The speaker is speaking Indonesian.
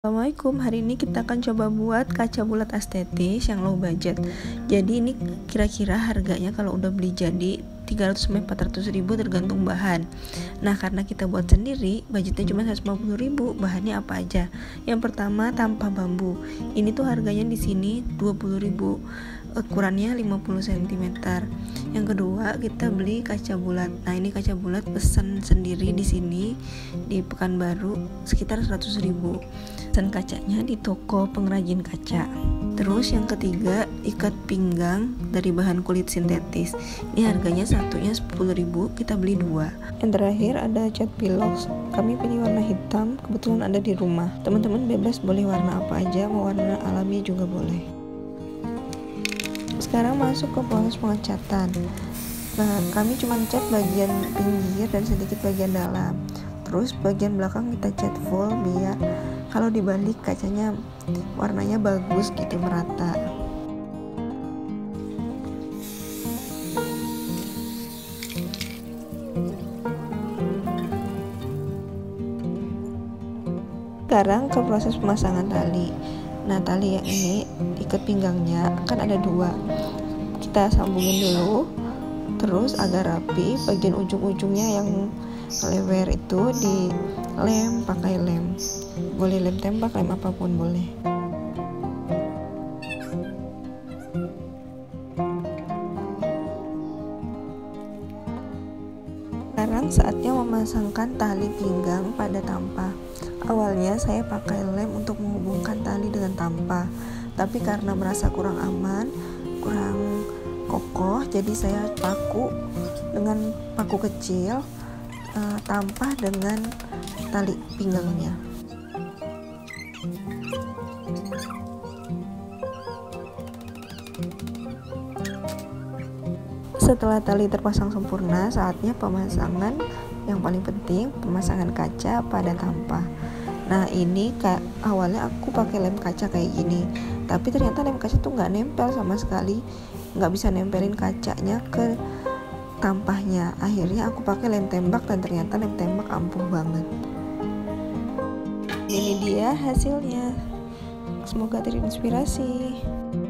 Assalamualaikum, hari ini kita akan coba buat kaca bulat estetis yang low budget. Jadi ini kira-kira harganya kalau udah beli jadi 300-400 ribu tergantung bahan. Nah, karena kita buat sendiri, budgetnya cuma 150 ribu. Bahannya apa aja? Yang pertama, tampah bambu. Ini tuh harganya di sini 20 ribu, ukurannya 50 cm. Yang kedua, kita beli kaca bulat. Nah, ini kaca bulat pesan sendiri di sini di Pekanbaru sekitar 100 ribu. Pesan kacanya di toko pengrajin kaca. Terus yang ketiga, ikat pinggang dari bahan kulit sintetis. Ini harganya satunya 10 ribu, kita beli 2. Yang terakhir ada cat pilox. Kami pilih warna hitam, kebetulan ada di rumah. Teman-teman bebas boleh warna apa aja, mau warna alami juga boleh. Sekarang masuk ke proses pengecatan. Nah, kami cuma cat bagian pinggir dan sedikit bagian dalam. Terus bagian belakang kita cat full biar kalau dibalik kacanya warnanya bagus gitu, merata. Sekarang ke proses pemasangan tali. Nah, tali yang ini ikat pinggangnya kan ada 2. Kita sambungin dulu, terus agak rapi. Bagian ujung-ujungnya yang lewer itu dilem pakai lem. Boleh lem tembak, lem apapun boleh. Sekarang saatnya memasangkan tali pinggang pada tampah. Awalnya saya pakai lem untuk menghubungkan tali dengan tampah, tapi karena merasa kurang aman, kurang kokoh, jadi saya paku dengan paku kecil, tampah dengan tali pinggangnya. Setelah tali terpasang sempurna, saatnya pemasangan. Yang paling penting, pemasangan kaca pada tampah. Nah, ini awalnya aku pakai lem kaca kayak gini, tapi ternyata lem kaca tuh nggak nempel sama sekali, nggak bisa nempelin kacanya ke tampahnya. Akhirnya aku pakai lem tembak dan ternyata lem tembak ampuh banget. Ini dia hasilnya. Semoga terinspirasi.